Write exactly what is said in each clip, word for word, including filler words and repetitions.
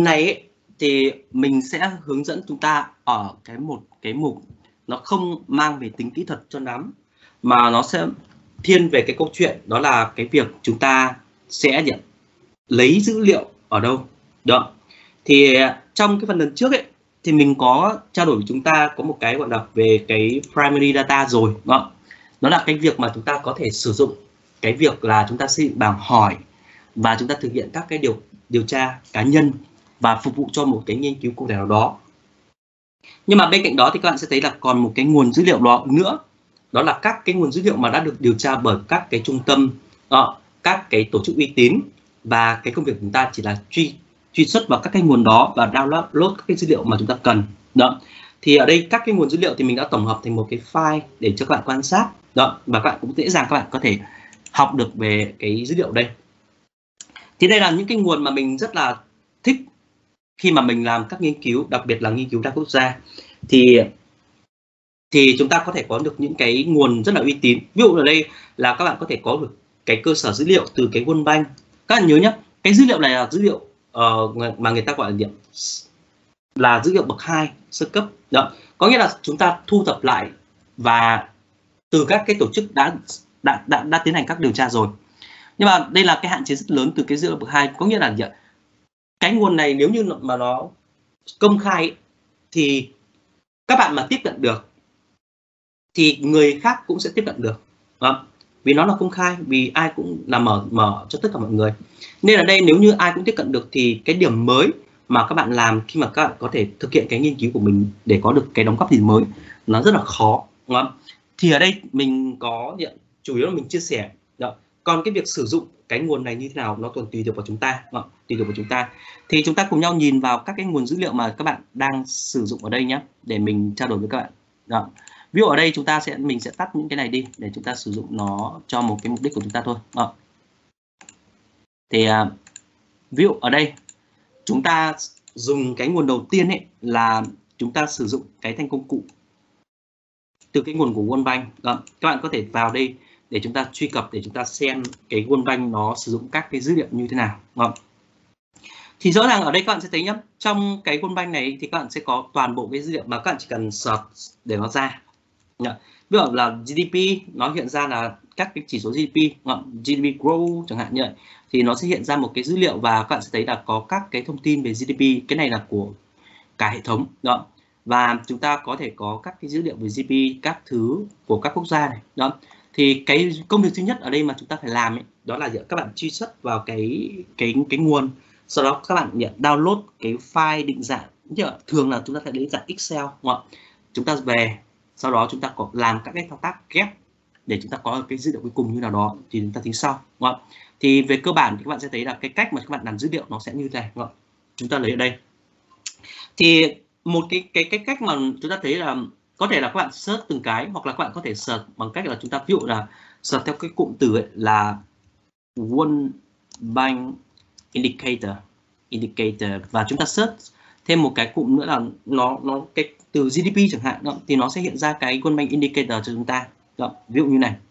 này ấy, thì mình sẽ hướng dẫn chúng ta ở cái một cái mục nó không mang về tính kỹ thuật cho lắm, mà nó sẽ thiên về cái câu chuyện đó là cái việc chúng ta sẽ nhận lấy dữ liệu ở đâu đó. Thì trong cái phần lần trước ấy thì mình có trao đổi với chúng ta có một cái gọi là về cái primary data rồi đó. Đó là cái việc mà chúng ta có thể sử dụng cái việc là chúng ta xây dựng bảng hỏi và chúng ta thực hiện các cái điều điều tra cá nhân và phục vụ cho một cái nghiên cứu cụ thể nào đó. Nhưng mà bên cạnh đó thì các bạn sẽ thấy là còn một cái nguồn dữ liệu đó nữa, đó là các cái nguồn dữ liệu mà đã được điều tra bởi các cái trung tâm, đó, các cái tổ chức uy tín, và cái công việc của chúng ta chỉ là truy truy xuất vào các cái nguồn đó và download các cái dữ liệu mà chúng ta cần đó. Thì ở đây các cái nguồn dữ liệu thì mình đã tổng hợp thành một cái file để cho các bạn quan sát đó, và các bạn cũng dễ dàng các bạn có thể học được về cái dữ liệu đây. Thì đây là những cái nguồn mà mình rất là thích khi mà mình làm các nghiên cứu, đặc biệt là nghiên cứu đa quốc gia, thì thì chúng ta có thể có được những cái nguồn rất là uy tín. Ví dụ ở đây là các bạn có thể có được cái cơ sở dữ liệu từ cái World Bank. Các bạn nhớ nhé, cái dữ liệu này là dữ liệu uh, mà người ta gọi là điểm là dữ liệu bậc hai sơ cấp đó. Có nghĩa là chúng ta thu thập lại và từ các cái tổ chức đã đã đã, đã tiến hành các điều tra rồi. Nhưng mà đây là cái hạn chế rất lớn từ cái dữ liệu bậc hai, có nghĩa là cái nguồn này nếu như mà nó công khai ấy, thì các bạn mà tiếp cận được thì người khác cũng sẽ tiếp cận được đó. Vì nó là công khai, vì ai cũng là mở mở cho tất cả mọi người, nên là đây nếu như ai cũng tiếp cận được thì cái điểm mới mà các bạn làm khi mà các bạn có thể thực hiện cái nghiên cứu của mình để có được cái đóng góp gì mới nó rất là khó đúng không? Thì ở đây mình có nhận chủ yếu là mình chia sẻ đó. Còn cái việc sử dụng cái nguồn này như thế nào nó còn tùy thuộc vào chúng ta đó. tùy thuộc vào chúng ta thì chúng ta cùng nhau nhìn vào các cái nguồn dữ liệu mà các bạn đang sử dụng ở đây nhé, để mình trao đổi với các bạn đó. Ví dụ ở đây chúng ta sẽ mình sẽ tắt những cái này đi để chúng ta sử dụng nó cho một cái mục đích của chúng ta thôi đó. Thì uh, ví dụ ở đây chúng ta dùng cái nguồn đầu tiên ấy là chúng ta sử dụng cái thanh công cụ từ cái nguồn của World Bank đó. Các bạn có thể vào đây để chúng ta truy cập để chúng ta xem cái World Bank nó sử dụng các cái dữ liệu như thế nào đó. Thì rõ ràng ở đây các bạn sẽ thấy nhé, trong cái World Bank này thì các bạn sẽ có toàn bộ cái dữ liệu mà các bạn chỉ cần search để nó ra. Ví dụ là giê đê pê nó hiện ra là các cái chỉ số giê đê pê, giê đê pê growth chẳng hạn như vậy, thì nó sẽ hiện ra một cái dữ liệu và các bạn sẽ thấy là có các cái thông tin về giê đê pê, cái này là của cả hệ thống đó. Và chúng ta có thể có các cái dữ liệu về giê đê pê các thứ của các quốc gia này đó. Thì cái công việc duy nhất ở đây mà chúng ta phải làm ấy, đó là các bạn truy xuất vào cái cái cái nguồn, sau đó các bạn nhận download cái file định dạng, thường là chúng ta phải định dạng Excel đúng không? Chúng ta về sau đó chúng ta có làm các cái thao tác ghép để chúng ta có cái dữ liệu cuối cùng như nào đó thì chúng ta tính sau đúng không? Thì về cơ bản thì các bạn sẽ thấy là cái cách mà các bạn làm dữ liệu nó sẽ như thế này đúng không? Chúng ta lấy ở đây thì một cái cái cái cách mà chúng ta thấy là có thể là các bạn search từng cái, hoặc là các bạn có thể search bằng cách là chúng ta ví dụ là search theo cái cụm từ ấy là World Bank Indicator Indicator và chúng ta search thêm một cái cụm nữa là nó nó cái từ giê đê pê chẳng hạn đó, thì nó sẽ hiện ra cái World Bank Indicator cho chúng ta đó, ví dụ như này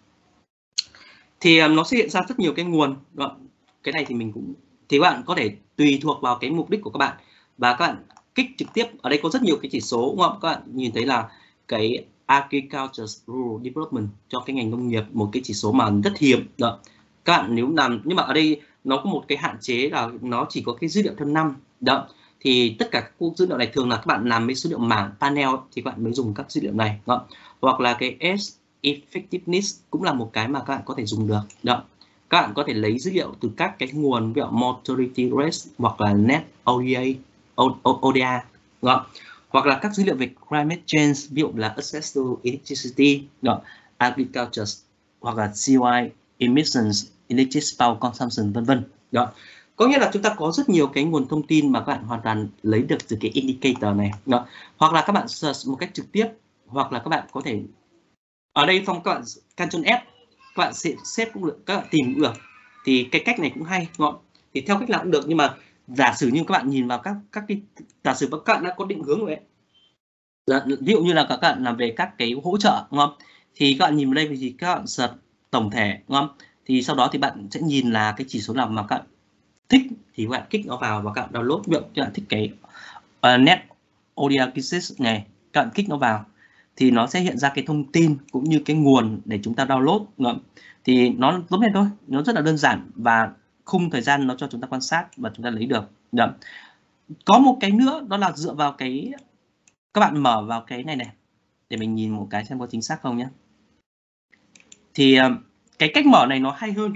thì um, nó sẽ hiện ra rất nhiều cái nguồn đó. Cái này thì mình cũng thì các bạn có thể tùy thuộc vào cái mục đích của các bạn và các bạn kích trực tiếp ở đây có rất nhiều cái chỉ số đúng không? Các bạn nhìn thấy là cái Agriculture Rural Development cho cái ngành nông nghiệp, một cái chỉ số mà rất hiếm đó. Các bạn nếu làm, nhưng mà ở đây nó có một cái hạn chế là nó chỉ có cái dữ liệu theo năm đó. Thì tất cả các dữ liệu này thường là các bạn làm với số liệu mảng panel thì các bạn mới dùng các dữ liệu này đó. Hoặc là cái S effectiveness cũng là một cái mà các bạn có thể dùng được đó. Các bạn có thể lấy dữ liệu từ các cái nguồn ví dụ mortality rate hoặc là net o đê a, o đê a đó. Hoặc là các dữ liệu về climate change, ví dụ là access to electricity đó, agriculture, hoặc là xê o i emissions, electric power consumption vân vân đó. Có nghĩa là chúng ta có rất nhiều cái nguồn thông tin mà các bạn hoàn toàn lấy được từ cái indicator này đó. Hoặc là các bạn search một cách trực tiếp, hoặc là các bạn có thể ở đây Phong các bạn Ctrl F, các bạn sẽ xếp cũng được, các bạn tìm cũng được. Thì cái cách này cũng hay đúng không? Thì theo cách nào cũng được, nhưng mà giả sử như các bạn nhìn vào các các cái giả sử các bạn đã có định hướng rồi ấy. Ví dụ như là các bạn làm về các cái hỗ trợ đúng không? Thì các bạn nhìn vào đây thì các bạn search tổng thể đúng không? Thì sau đó thì bạn sẽ nhìn là cái chỉ số nào mà các bạn thích thì các bạn kích nó vào và các bạn download. Ví dụ các bạn thích cái uh, Net Odiakisis này, các bạn kích nó vào thì nó sẽ hiện ra cái thông tin cũng như cái nguồn để chúng ta download. Thì nó giống như thôi, nó rất là đơn giản và khung thời gian nó cho chúng ta quan sát và chúng ta lấy được. Được. Có một cái nữa đó là dựa vào cái, các bạn mở vào cái này này để mình nhìn một cái xem có chính xác không nhé. Thì cái cách mở này nó hay hơn.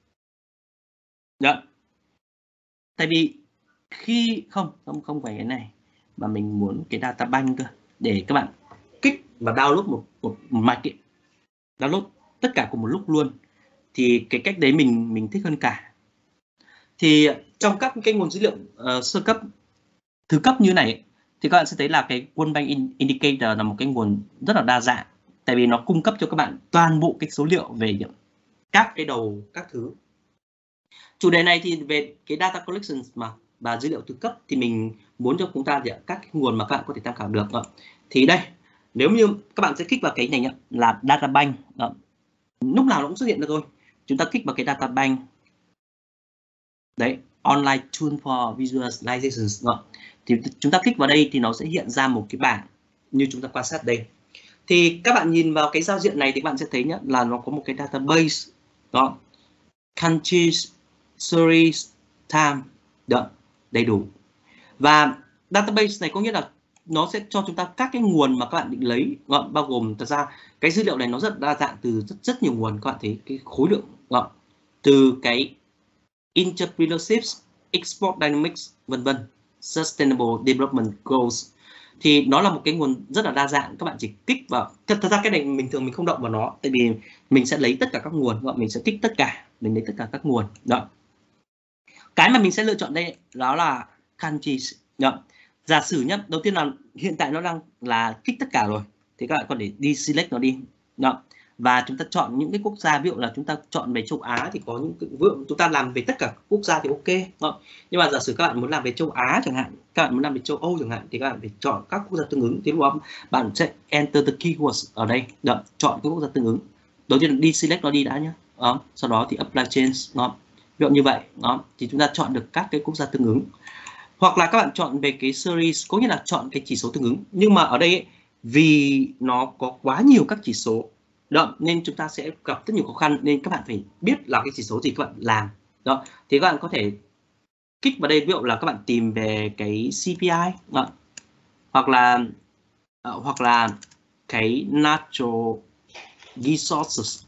Được. Tại vì khi không không không phải cái này mà mình muốn cái data bank cơ, để các bạn kích và download một một, một mạch ấy. Download tất cả cùng một lúc luôn, thì cái cách đấy mình mình thích hơn cả. Thì trong các cái nguồn dữ liệu uh, sơ cấp, thứ cấp như này thì các bạn sẽ thấy là cái World Bank Indicator là một cái nguồn rất là đa dạng, tại vì nó cung cấp cho các bạn toàn bộ cái số liệu về các cái đầu các thứ. Chủ đề này thì về cái data collection mà và dữ liệu thứ cấp thì mình muốn cho chúng ta thì các cái nguồn mà các bạn có thể tham khảo được. Thì đây, nếu như các bạn sẽ kích vào cái này nhá, là data bank, lúc nào nó cũng xuất hiện được thôi. Chúng ta kích vào cái data bank đấy, online tool for visualization, thì chúng ta kích vào đây thì nó sẽ hiện ra một cái bảng như chúng ta quan sát đây. Thì các bạn nhìn vào cái giao diện này thì các bạn sẽ thấy nhá, là nó có một cái database đó, countries, series, time, được, đầy đủ. Và database này có nghĩa là nó sẽ cho chúng ta các cái nguồn mà các bạn định lấy, bao gồm thật ra cái dữ liệu này nó rất đa dạng từ rất rất nhiều nguồn. Các bạn thấy cái khối lượng từ cái entrepreneurship, export dynamics, vân vân, sustainable development goals, thì nó là một cái nguồn rất là đa dạng. Các bạn chỉ kích vào, thật, thật ra cái này mình thường mình không động vào nó, tại vì mình sẽ lấy tất cả các nguồn, mình sẽ kích tất cả, mình lấy tất cả các nguồn đó. Cái mà mình sẽ lựa chọn đây đó là countries. Đó. Giả sử nhé, đầu tiên là hiện tại nó đang là kích tất cả rồi, thì các bạn có thể đi select nó đi. Đó. Và chúng ta chọn những cái quốc gia, ví dụ là chúng ta chọn về châu Á thì có những cái, ví dụ chúng ta làm về tất cả quốc gia thì ok. Đó. Nhưng mà giả sử các bạn muốn làm về châu Á chẳng hạn, các bạn muốn làm về châu Âu chẳng hạn, thì các bạn phải chọn các quốc gia tương ứng. Thì lúc đó bạn sẽ enter the keywords ở đây. Đó. Chọn cái quốc gia tương ứng. Đầu tiên là đi select nó đi đã nhé. Đó. Sau đó thì apply change. Đó. Ví dụ như vậy, đó, thì chúng ta chọn được các cái quốc gia tương ứng. Hoặc là các bạn chọn về cái series, có nghĩa là chọn cái chỉ số tương ứng. Nhưng mà ở đây ấy, vì nó có quá nhiều các chỉ số đó, nên chúng ta sẽ gặp rất nhiều khó khăn, nên các bạn phải biết là cái chỉ số gì các bạn làm. Đó, thì các bạn có thể kích vào đây, ví dụ là các bạn tìm về cái xê pê i đó, hoặc là uh, hoặc là cái natural resources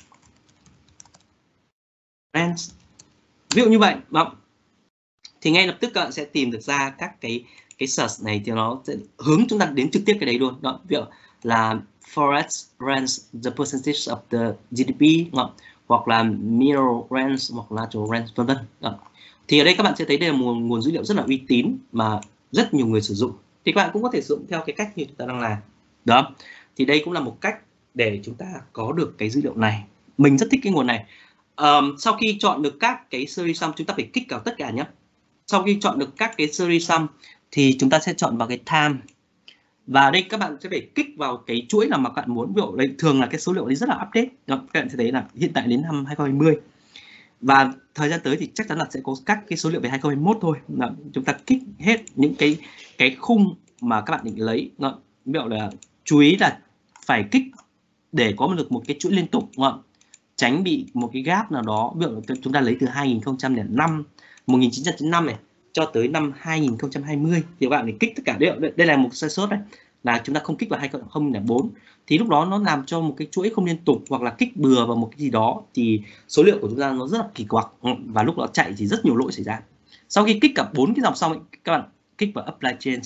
rents, ví dụ như vậy đó. Thì ngay lập tức các bạn sẽ tìm được ra các cái cái search này, thì nó sẽ hướng chúng ta đến trực tiếp cái đấy luôn đó. Ví dụ là forest rents, the percentage of the giê đê pê, đó. Hoặc là mineral rents, hoặc natural rents, vân vân. Thì ở đây các bạn sẽ thấy đây là một nguồn dữ liệu rất là uy tín mà rất nhiều người sử dụng. Thì các bạn cũng có thể sử dụng theo cái cách như chúng ta đang làm đó. Thì đây cũng là một cách để chúng ta có được cái dữ liệu này. Mình rất thích cái nguồn này. Um, sau khi chọn được các cái series xong, chúng ta phải kích vào tất cả nhé. Sau khi chọn được các cái series xong thì chúng ta sẽ chọn vào cái time. Và ở đây các bạn sẽ phải kích vào cái chuỗi nào mà các bạn muốn. Ví dụ đây thường là cái số liệu đấy rất là update. Đó, các bạn sẽ thấy là hiện tại đến năm hai không hai không. Và thời gian tới thì chắc chắn là sẽ có các cái số liệu về hai không hai mốt thôi. Đó, chúng ta kích hết những cái cái khung mà các bạn định lấy. Đó, ví dụ là chú ý là phải kích để có được một cái chuỗi liên tục. Đó, tránh bị một cái gap nào đó. Ví dụ chúng ta lấy từ hai nghìn không trăm lẻ năm, một nghìn chín trăm chín mươi lăm này cho tới năm hai nghìn không trăm hai mươi thì các bạn phải kích tất cả. Đây, đây là một sai sót đấy, là chúng ta không kích vào hai không không bốn, thì lúc đó nó làm cho một cái chuỗi không liên tục, hoặc là kích bừa vào một cái gì đó thì số liệu của chúng ta nó rất là kỳ quặc, và lúc đó chạy thì rất nhiều lỗi xảy ra. Sau khi kích cả bốn cái dòng xong ấy, các bạn kích vào apply change,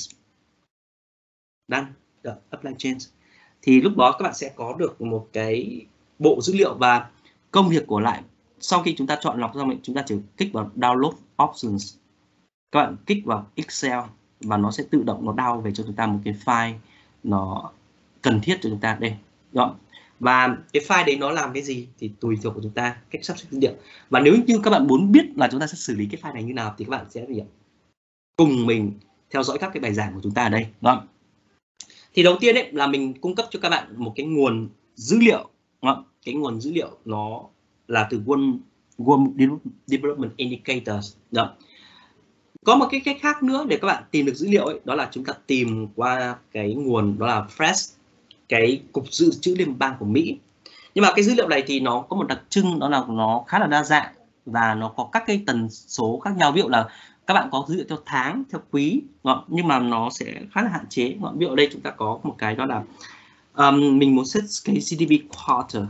done, được, apply change, thì lúc đó các bạn sẽ có được một cái bộ dữ liệu. Và công việc của lại, sau khi chúng ta chọn lọc xong ấy, chúng ta chỉ kích vào download options, các bạn kích vào Excel và nó sẽ tự động nó download về cho chúng ta một cái file nó cần thiết cho chúng ta đây. Đó. Và cái file đấy nó làm cái gì thì tùy thuộc của chúng ta cách sắp xếp dữ liệu. Và nếu như các bạn muốn biết là chúng ta sẽ xử lý cái file này như nào thì các bạn sẽ cùng mình theo dõi các cái bài giảng của chúng ta ở đây. Đó. Thì đầu tiên ấy là mình cung cấp cho các bạn một cái nguồn dữ liệu. Đó. Cái nguồn dữ liệu nó là từ World, World Development Indicators. Đó. Có một cái cách khác nữa để các bạn tìm được dữ liệu ấy, đó là chúng ta tìm qua cái nguồn đó là Fresh, cái cục dự trữ liên bang của Mỹ. Nhưng mà cái dữ liệu này thì nó có một đặc trưng, đó là nó khá là đa dạng và nó có các cái tần số khác nhau. Ví dụ là các bạn có dữ liệu theo tháng, theo quý, nhưng mà nó sẽ khá là hạn chế. Ví dụ ở đây chúng ta có một cái đó là um, mình muốn set cái giê đê pê quarter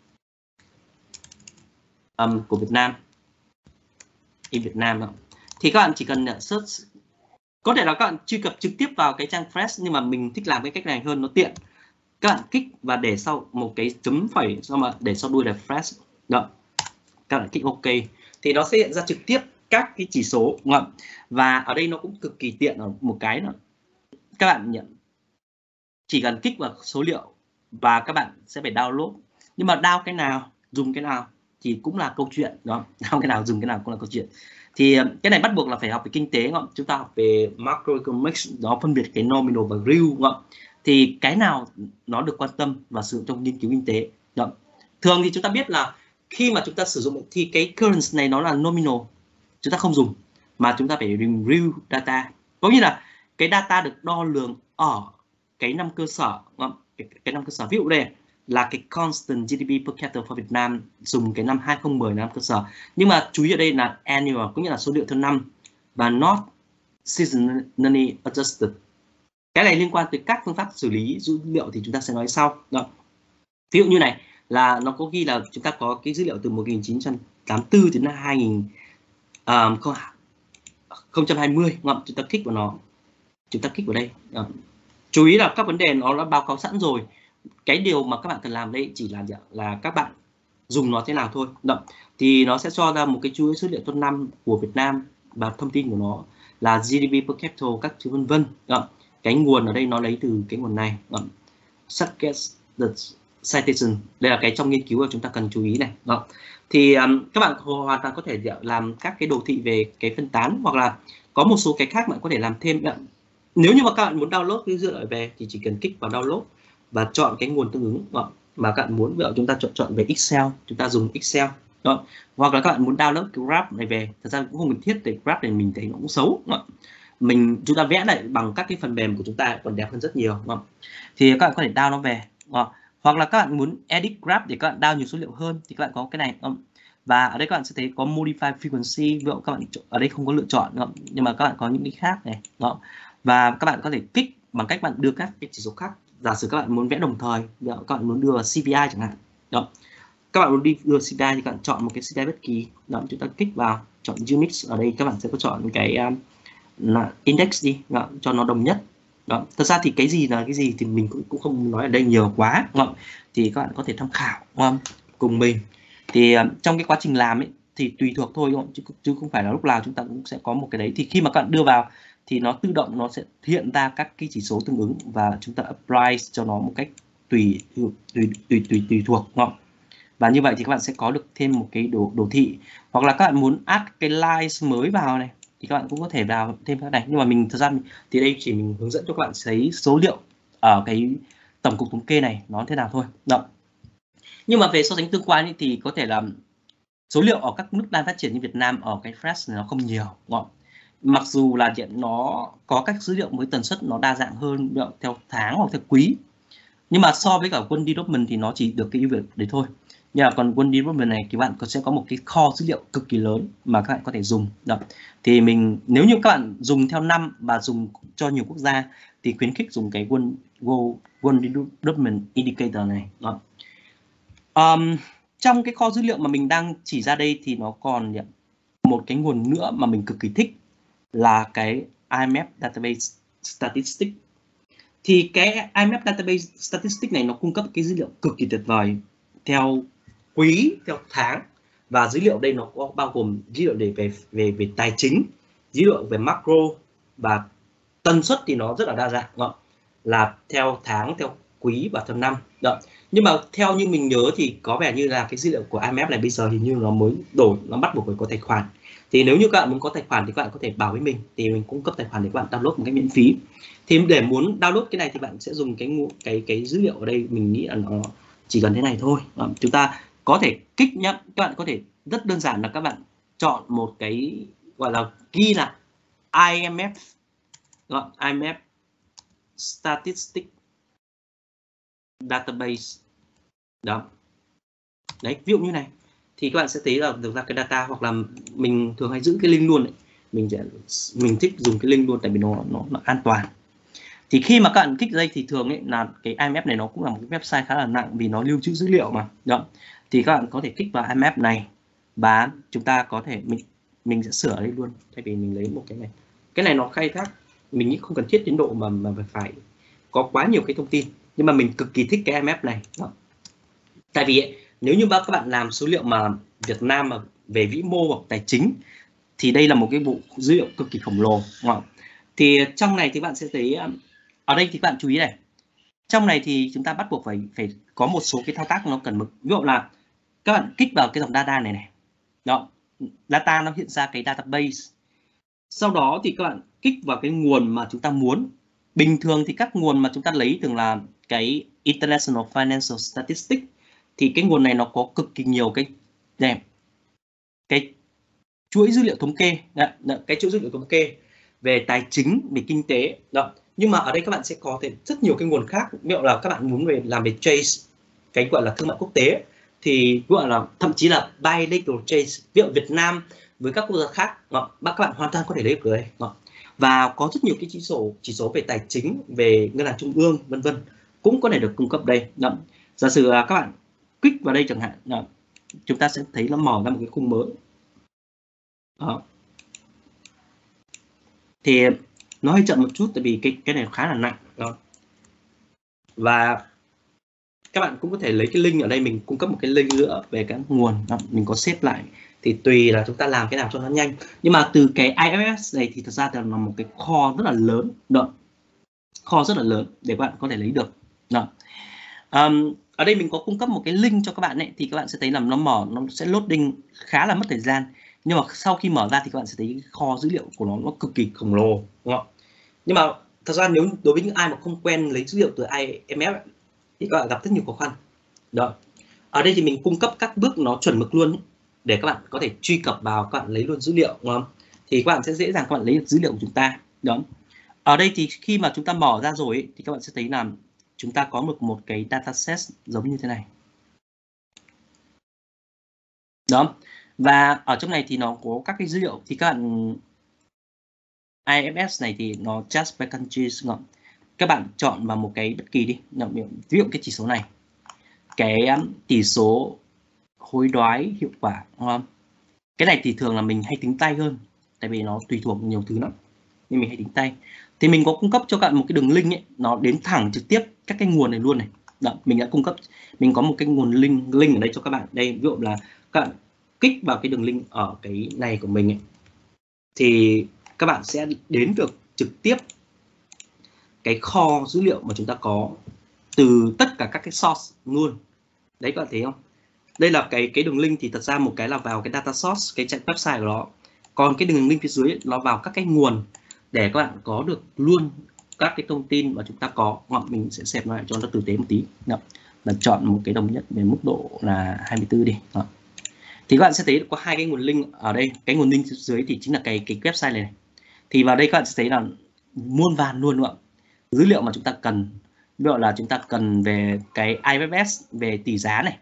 um, của Việt Nam, in Việt Nam đó. Thì các bạn chỉ cần search, có thể là các bạn truy cập trực tiếp vào cái trang Fresh, nhưng mà mình thích làm cái cách này hơn, nó tiện. Các bạn kích và để sau một cái chấm phẩy, xong mà để sau đuôi là Fresh đó, các bạn kích OK thì nó sẽ hiện ra trực tiếp các cái chỉ số. Và ở đây nó cũng cực kỳ tiện ở một cái nữa, các bạn nhận chỉ cần kích vào số liệu và các bạn sẽ phải download. Nhưng mà download cái nào, dùng cái nào thì cũng là câu chuyện đó. Download cái nào, dùng cái nào cũng là câu chuyện. Thì cái này bắt buộc là phải học về kinh tế, chúng ta học về macroeconomics, đó, phân biệt cái nominal và real. Thì cái nào nó được quan tâm và sử dụng trong nghiên cứu kinh tế. Đó. Thường thì chúng ta biết là khi mà chúng ta sử dụng thì cái currency này nó là nominal, chúng ta không dùng, mà chúng ta phải dùng real data. Có nghĩa là cái data được đo lường ở cái năm cơ sở, cái, cái năm cơ sở. Ví dụ đây là cái constant giê đê pê per capita for Việt Nam, dùng cái năm hai không một không là năm cơ sở. Nhưng mà chú ý ở đây là annual, có nghĩa là số liệu theo năm, và not seasonally adjusted. Cái này liên quan tới các phương pháp xử lý dữ liệu thì chúng ta sẽ nói sau. Đó. Ví dụ như này là nó có ghi là chúng ta có cái dữ liệu từ một nghìn chín trăm tám mươi tư đến hai nghìn không trăm hai mươi. Chúng ta kích vào nó, chúng ta kích vào đây. Đó. Chú ý là các vấn đề nó đã báo cáo sẵn rồi. Cái điều mà các bạn cần làm đây chỉ là là các bạn dùng nó thế nào thôi. Đó. Thì nó sẽ cho ra một cái chuỗi số liệu top năm của Việt Nam và thông tin của nó là giê đê pê per capita các thứ vân vân. Đó. Cái nguồn ở đây nó lấy từ cái nguồn này. Đó. Suggest the citation, đây là cái trong nghiên cứu mà chúng ta cần chú ý này. Đó. Thì um, các bạn hoàn toàn có thể làm các cái đồ thị về cái phân tán, hoặc là có một số cái khác bạn có thể làm thêm. Nếu như mà các bạn muốn download cái dữ liệu về thì chỉ cần kích vào download và chọn cái nguồn tương ứng mà các bạn muốn. Ví dụ chúng ta chọn chọn về Excel, chúng ta dùng Excel. Đó. Hoặc là các bạn muốn download cái graph này về, thật ra cũng không cần thiết, để graph này mình thấy nó cũng xấu. Đó. Mình chúng ta vẽ lại bằng các cái phần mềm của chúng ta còn đẹp hơn rất nhiều. Đó. Thì các bạn có thể download nó về. Đó. Hoặc là các bạn muốn edit graph để các bạn download nhiều số liệu hơn thì các bạn có cái này. Đó. Và ở đây các bạn sẽ thấy có modify frequency, ví dụ các bạn ở đây không có lựa chọn. Đó. Nhưng mà các bạn có những cái khác này. Đó. Và các bạn có thể kích bằng cách bạn đưa các cái chỉ số khác. Giả sử các bạn muốn vẽ đồng thời, các bạn muốn đưa xê pê i chẳng hạn. Đó. Các bạn muốn đi đưa xê pê i thì các bạn chọn một cái xê pê i bất kỳ. Đó, chúng ta kích vào, chọn Unix. Ở đây các bạn sẽ có chọn cái um, là index đi, đó, cho nó đồng nhất. Đó. Thật ra thì cái gì là cái gì thì mình cũng, cũng không nói ở đây nhiều quá. Đó. Thì các bạn có thể tham khảo không? Cùng mình. Thì um, trong cái quá trình làm ấy thì tùy thuộc thôi, không? Chứ, chứ không phải là lúc nào chúng ta cũng sẽ có một cái đấy. Thì khi mà các bạn đưa vào thì nó tự động nó sẽ hiện ra các cái chỉ số tương ứng và chúng ta apply cho nó một cách tùy tùy tùy tùy tùy, tùy thuộc. Không? Và như vậy thì các bạn sẽ có được thêm một cái đồ đồ thị, hoặc là các bạn muốn add cái lines mới vào này thì các bạn cũng có thể vào thêm cái này. Nhưng mà mình thời gian thì đây chỉ mình hướng dẫn cho các bạn thấy số liệu ở cái tổng cục thống kê này nó thế nào thôi. Đó. Nhưng mà về so sánh tương quan thì có thể là số liệu ở các nước đang phát triển như Việt Nam ở cái Fresh này nó không nhiều. Đó. Mặc dù là nó có các dữ liệu với tần suất nó đa dạng hơn theo tháng hoặc theo quý, nhưng mà so với cả One Development thì nó chỉ được cái ưu việt đấy thôi. Nhưng mà còn One Development này thì bạn sẽ có một cái kho dữ liệu cực kỳ lớn mà các bạn có thể dùng. Đó. Thì mình nếu như các bạn dùng theo năm và dùng cho nhiều quốc gia thì khuyến khích dùng cái One, One Development Indicator này. Đó. Um, trong cái kho dữ liệu mà mình đang chỉ ra đây thì nó còn một cái nguồn nữa mà mình cực kỳ thích là cái i em ép Database Statistics. Thì cái i em ép Database Statistics này nó cung cấp cái dữ liệu cực kỳ tuyệt vời theo quý, theo tháng, và dữ liệu đây nó có bao gồm dữ liệu để về về về tài chính, dữ liệu về macro, và tần suất thì nó rất là đa dạng, đó, là theo tháng, theo quý và theo năm. Đó. Nhưng mà theo như mình nhớ thì có vẻ như là cái dữ liệu của i em ép này bây giờ hình như nó mới đổi, nó bắt buộc phải có tài khoản. Thì nếu như các bạn muốn có tài khoản thì các bạn có thể bảo với mình, thì mình cung cấp tài khoản để các bạn download một cách miễn phí. Thì để muốn download cái này thì bạn sẽ dùng cái cái cái dữ liệu ở đây, mình nghĩ là nó chỉ cần thế này thôi. Đó. Chúng ta có thể kích nhá, các bạn có thể rất đơn giản là các bạn chọn một cái gọi là ghi là I M F, đó, I M F Statistics Database. Đó. Đấy, ví dụ như này thì các bạn sẽ thấy là được ra cái data, hoặc là mình thường hay giữ cái link luôn đấy. Mình sẽ mình thích dùng cái link luôn tại vì nó nó, nó an toàn. Thì khi mà các bạn kích đây thì thường ấy là cái I M F này nó cũng là một cái website khá là nặng vì nó lưu trữ dữ liệu mà. Đó. Thì các bạn có thể kích vào I M F này và chúng ta có thể mình mình sẽ sửa đây luôn, thay vì mình lấy một cái này. Cái này nó khai thác mình nghĩ không cần thiết đến độ mà mà phải có quá nhiều cái thông tin, nhưng mà mình cực kỳ thích cái I M F này. Đó. Tại vì ấy, nếu như các bạn làm số liệu mà Việt Nam mà về vĩ mô hoặc tài chính thì đây là một cái bộ dữ liệu cực kỳ khổng lồ. Thì trong này thì bạn sẽ thấy ở đây thì các bạn chú ý này, trong này thì chúng ta bắt buộc phải phải có một số cái thao tác nó cần mực. Ví dụ là các bạn kích vào cái dòng data này này, đó, data nó hiện ra cái database. Sau đó thì các bạn kích vào cái nguồn mà chúng ta muốn. Bình thường thì các nguồn mà chúng ta lấy thường là cái International Financial Statistics, thì cái nguồn này nó có cực kỳ nhiều cái này, cái chuỗi dữ liệu thống kê, đó, đó, cái chuỗi dữ liệu thống kê về tài chính, về kinh tế. Đó. Nhưng mà ở đây các bạn sẽ có thể rất nhiều cái nguồn khác. Ví dụ là các bạn muốn về làm về trade, cái gọi là thương mại quốc tế, thì gọi là thậm chí là bilateral trade, ví dụ Việt Nam với các quốc gia khác, đó, các bạn hoàn toàn có thể lấy được đây. Đó. Và có rất nhiều cái chỉ số chỉ số về tài chính, về ngân hàng trung ương, vân vân cũng có thể được cung cấp đây. Đó. Giả sử là các bạn kích vào đây chẳng hạn, đó, chúng ta sẽ thấy nó mở ra một cái khung mới. Đó. Thì nó hơi chậm một chút tại vì cái cái này khá là nặng. Đó. Và các bạn cũng có thể lấy cái link ở đây, mình cung cấp một cái link nữa về cái nguồn. Đó. Mình có xếp lại thì tùy là chúng ta làm cái nào cho nó nhanh. Nhưng mà từ cái I F S này thì thật ra là một cái kho rất là lớn. Đó. Kho rất là lớn để các bạn có thể lấy được. Đó. Um, ở đây mình có cung cấp một cái link cho các bạn ấy, thì các bạn sẽ thấy là nó mở, nó sẽ loading khá là mất thời gian, nhưng mà sau khi mở ra thì các bạn sẽ thấy kho dữ liệu của nó nó cực kỳ khổng lồ, đúng không? Nhưng mà thật ra nếu đối với những ai mà không quen lấy dữ liệu từ I M F ấy, thì các bạn gặp rất nhiều khó khăn. Đó. Ở đây thì mình cung cấp các bước nó chuẩn mực luôn ấy, để các bạn có thể truy cập vào, các bạn lấy luôn dữ liệu, đúng không? Thì các bạn sẽ dễ dàng các bạn lấy được dữ liệu của chúng ta. Đó. Ở đây thì khi mà chúng ta mở ra rồi ấy, thì các bạn sẽ thấy là chúng ta có được một cái dataset giống như thế này. Đó. Và ở trong này thì nó có các cái dữ liệu, thì các bạn I F S này thì nó just by countries. Các bạn chọn vào một cái bất kỳ đi, ví dụ cái chỉ số này, cái tỷ số hối đoái hiệu quả, đúng không? Cái này thì thường là mình hay tính tay hơn, tại vì nó tùy thuộc nhiều thứ lắm, nhưng mình hay tính tay. Thì mình có cung cấp cho các bạn một cái đường link ấy, nó đến thẳng trực tiếp các cái nguồn này luôn này. Đó, mình đã cung cấp, mình có một cái nguồn link link ở đây cho các bạn. Đây, ví dụ là các bạn kích vào cái đường link ở cái này của mình ấy, thì các bạn sẽ đến được trực tiếp cái kho dữ liệu mà chúng ta có từ tất cả các cái source luôn. Đấy, các bạn thấy không? Đây là cái cái đường link thì thật ra một cái là vào cái data source, cái trang website của nó. Còn cái đường link phía dưới ấy, nó vào các cái nguồn để các bạn có được luôn các cái thông tin mà chúng ta có. Mình sẽ xếp lại cho nó tử tế một tí. Đó. Là chọn một cái đồng nhất về mức độ là hai mươi tư đi. Đó. Thì các bạn sẽ thấy có hai cái nguồn link ở đây. Cái nguồn link dưới thì chính là cái cái website này. Thì vào đây các bạn sẽ thấy là muôn vàn luôn, đúng không? Dữ liệu mà chúng ta cần, ví dụ là chúng ta cần về cái I F S về tỷ giá này.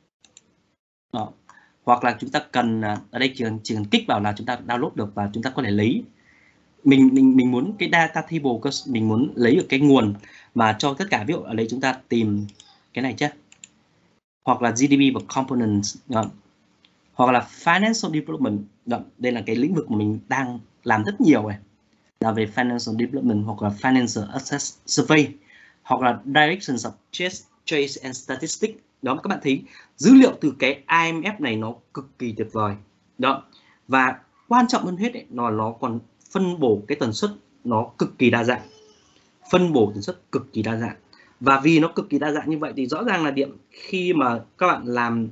Đó. Hoặc là chúng ta cần ở đây chỉ cần, chỉ cần kích vào là chúng ta download được và chúng ta có thể lấy. Mình mình mình muốn cái data table, mình muốn lấy được cái nguồn mà cho tất cả, ví dụ ở đây chúng ta tìm cái này chứ, hoặc là G D P và components. Đó. Hoặc là financial development. Đó. Đây là cái lĩnh vực mà mình đang làm rất nhiều này, là về financial development hoặc là financial assets survey, hoặc là directions of trade, trade and statistics. Đó, các bạn thấy dữ liệu từ cái I M F này nó cực kỳ tuyệt vời. Đó. Và quan trọng hơn hết ấy, nó nó còn phân bổ cái tần suất nó cực kỳ đa dạng. Phân bổ tần suất cực kỳ đa dạng. Và vì nó cực kỳ đa dạng như vậy thì rõ ràng là điểm khi mà các bạn làm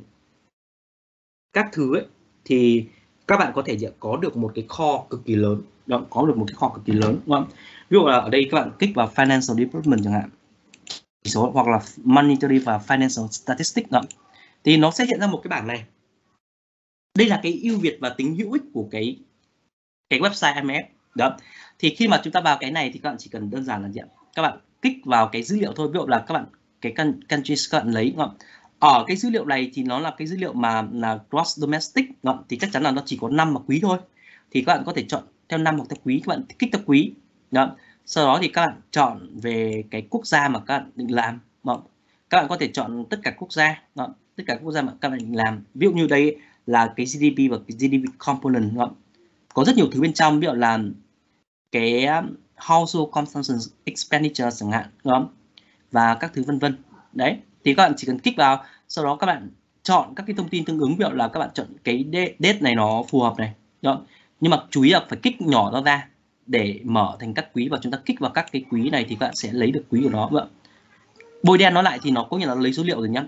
các thứ ấy, thì các bạn có thể có được một cái kho cực kỳ lớn. Đó, có được một cái kho cực kỳ lớn, đúng không? Ví dụ là ở đây các bạn kích vào financial development chẳng hạn, chỉ số, hoặc là monetary và financial statistics đó, thì nó sẽ hiện ra một cái bảng này. Đây là cái ưu việt và tính hữu ích của cái cái website I M F. Đó. Thì khi mà chúng ta vào cái này thì các bạn chỉ cần đơn giản là gì ạ? Các bạn kích vào cái dữ liệu thôi. Ví dụ là các bạn cái country các bạn lấy, đúng không? Ở cái dữ liệu này thì nó là cái dữ liệu mà là gross domestic, đúng không? Thì chắc chắn là nó chỉ có năm và quý thôi. Thì các bạn có thể chọn theo năm hoặc theo quý, các bạn kích theo quý. Đó. Sau đó thì các bạn chọn về cái quốc gia mà các bạn định làm. Đó. Các bạn có thể chọn tất cả quốc gia, đó. Tất cả quốc gia mà các bạn định làm. Ví dụ như đây là cái giê đê pê và cái giê đê pê component, đó. Có rất nhiều thứ bên trong, ví dụ là cái household consumption expenditure chẳng hạn, đúng không? Và các thứ vân vân. Đấy, thì các bạn chỉ cần kích vào, sau đó các bạn chọn các cái thông tin tương ứng, ví dụ là các bạn chọn cái date này nó phù hợp này. Đó. Nhưng mà chú ý là phải kích nhỏ nó ra để mở thành các quý, và chúng ta kích vào các cái quý này thì các bạn sẽ lấy được quý của nó. Vậy bôi đen nó lại thì nó có nghĩa là lấy số liệu rồi nhá.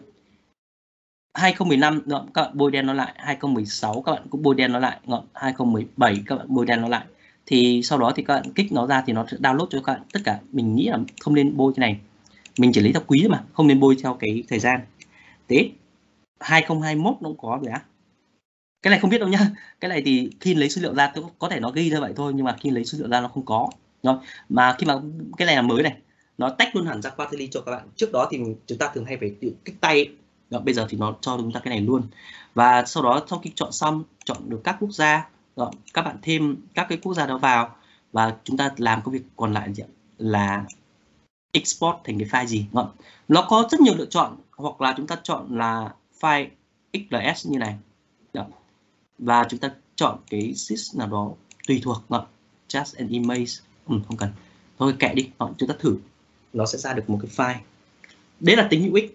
hai không một năm đó, các bạn bôi đen nó lại, hai không một sáu các bạn cũng bôi đen nó lại, hai không một bảy các bạn bôi đen nó lại. Thì sau đó thì các bạn kích nó ra thì nó sẽ download cho các bạn tất cả. Mình nghĩ là không nên bôi cái này, mình chỉ lấy theo quý mà, không nên bôi theo cái thời gian. Thế hai không hai mốt nó cũng có rồi á. Cái này không biết đâu nhá. Cái này thì khi lấy số liệu ra có thể nó ghi như vậy thôi, nhưng mà khi lấy số liệu ra nó không có. Rồi, mà khi mà cái này là mới này, nó tách luôn hẳn ra quarterly cho các bạn. Trước đó thì chúng ta thường hay phải tự kích tay. Đó, bây giờ thì nó cho chúng ta cái này luôn. Và sau đó sau khi chọn xong, chọn được các quốc gia, đó, các bạn thêm các cái quốc gia đó vào và chúng ta làm công việc còn lại là export thành cái file gì. Đó. Nó có rất nhiều lựa chọn, hoặc là chúng ta chọn là file ích lờ ét như này. Đó. Và chúng ta chọn cái sys nào đó tùy thuộc, đó. Just an image, ừ, không cần, thôi kệ đi. Đó. Chúng ta thử, nó sẽ ra được một cái file. Đấy là tính hữu ích